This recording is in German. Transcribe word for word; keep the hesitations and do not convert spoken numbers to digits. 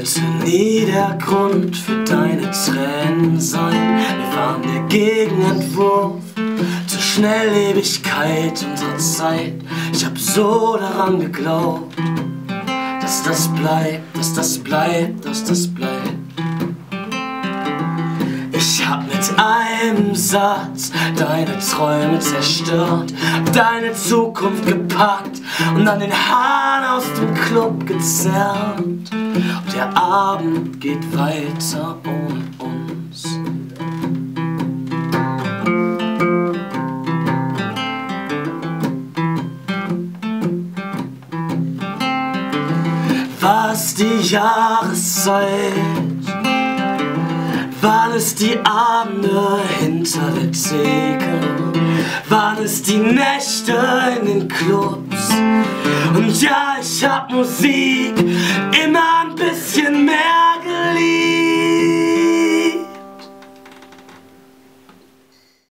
wollte nie der Grund für deine Tränen sein. Wir waren der Gegenentwurf zur Schnelllebigkeit unserer Zeit. Ich hab so daran geglaubt, dass das bleibt, dass das bleibt, dass das bleibt. Ich hab mit einem Satz deine Träume zerstört, deine Zukunft gepackt und an den Haaren aus dem Club gezerrt. Und der Abend geht weiter ohne uns. War es die Jahreszeit? Waren es die Abende hinter der Theke? Waren es die Nächte in den Clubs? Und ja, ich hab Musik